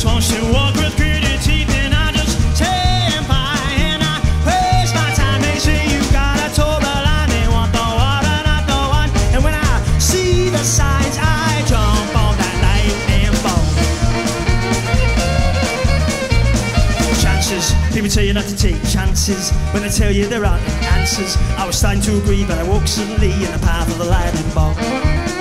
just wants to walk with gritted teeth, and I just stand by and I waste my time. They say you got a toll the line, they want the water, not the wine. And when I see the signs, I jump on that lightning bolt. Chances, people tell you not to take chances when they tell you there aren't any answers. I was starting to agree, but I woke suddenly in the path of the lightning bolt.